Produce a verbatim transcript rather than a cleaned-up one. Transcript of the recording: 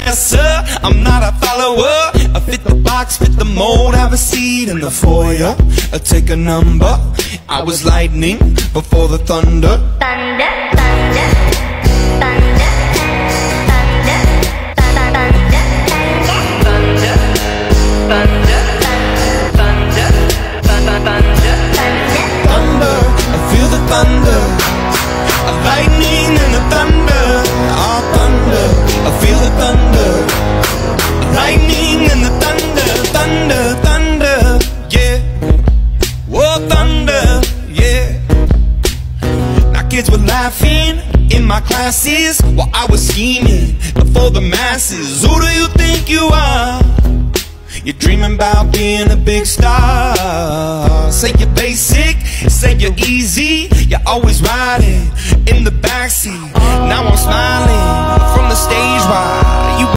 professor, I'm not a follower. I fit the box, fit the mold, have a seat in the foyer. I take a number, I was lightning before the thunder. Thunder, thunder, thunder, thunder, thunder, thunder, thunder, thunder, thunder, thunder. I feel the thunder, a lightning and the thunder. Oh, thunder, I feel the thunder, a lightning and the thunder. Thunder, thunder, yeah. Whoa, thunder, yeah. Now kids were laughing in my classes while I was scheming before the masses. Who do you think you are? You're dreaming about being a big star. Say you're basic, say you're easy. You're always riding in the backseat. Now I'm smiling from the stage while you